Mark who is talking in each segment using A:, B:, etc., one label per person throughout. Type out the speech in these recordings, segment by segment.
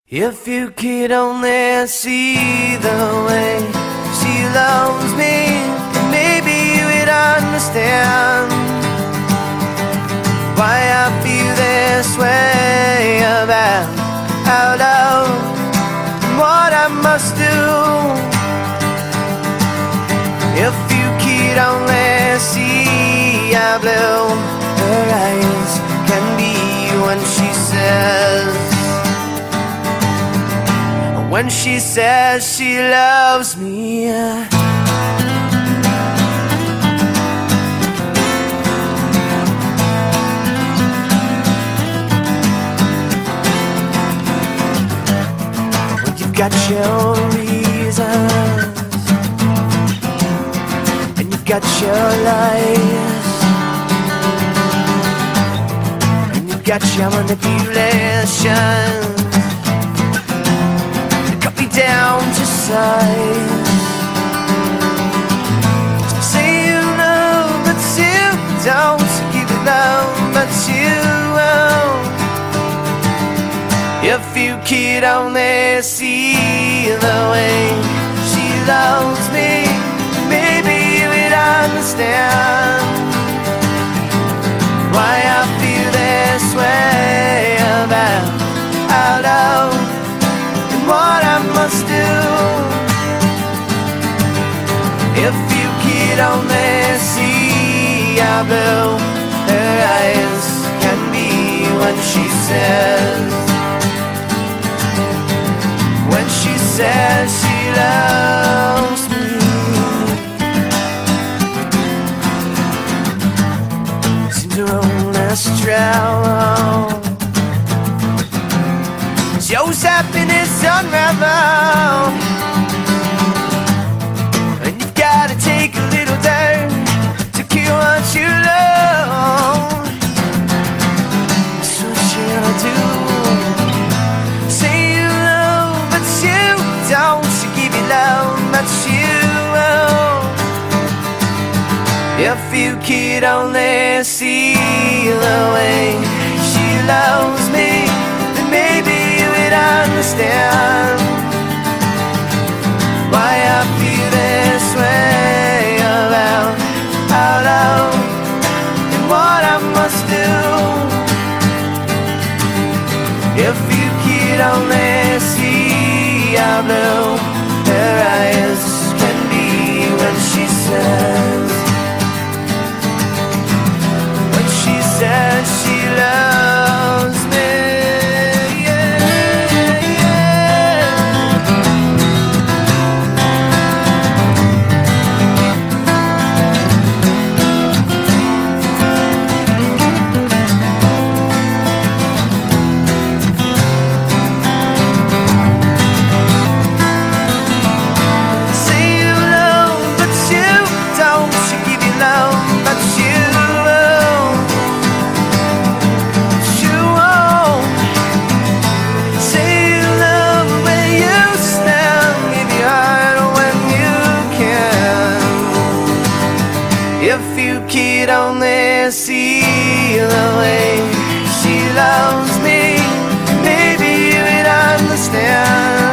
A: If you could only see the way she loves me, maybe you would understand why I feel this way about our love and what I must do. If you could only see how blue her eyes can be when she says she loves me. You've got your reasons and you've got your lies and you've got your manipulations down to size. Say you know, but you don't. Give it love, but you won't. If you could only see the way she loves me, maybe you would understand why I feel this way about our love. What I must do. If you could only see how blue her eyes can be when she says she loves me. Seems her own last travel shows happiness unravel, and you've gotta take a little dirt to kill what you love. So what shall I do? Say you love, but you don't. You give your love, but you won't. If you could only see the way she loves me, then maybe understand why I feel this way about our love and what I must do. If you could only see how blue her eyes can be when she says she loves me. If you could only see the way she loves me, maybe you would understand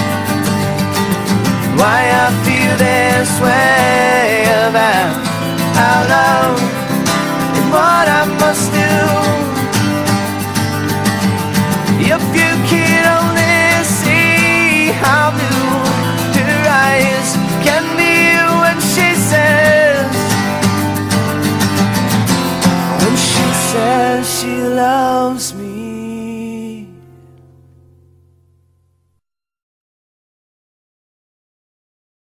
A: why I feel this way about our love and what I must do. If you could only see how blue her eyes can be when she says she loves me.